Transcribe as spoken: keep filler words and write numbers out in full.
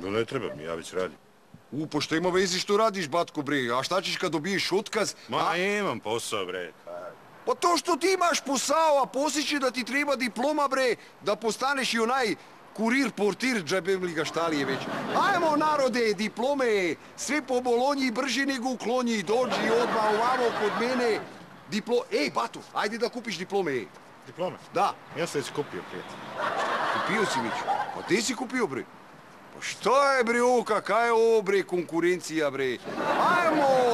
No ne treba mi, ja već radim. U, pošto ima vezi što radiš, batko, bre. A šta ćeš kad dobiješ otkaz? Ma imam posao, bre. Pa to što ti imaš posao, a poslije će da ti treba diploma, bre, da postaneš i onaj kurir, portir, džabem li ga šta li je već. Ajmo, narode, diplome, sve po Bolonji, brži nego u klonji, dođi odmah ovamo kod mene. Diplo... Ej, bato, ajde da kupiš diplome, ej. Diplome? Da. Ja sam već kupio, prijatelj. Kupio si već? Pa ti si kupio, bre. Pa šta je, bre, ovo, kakva je ovo, bre, konkurencija, bre? Ajmo!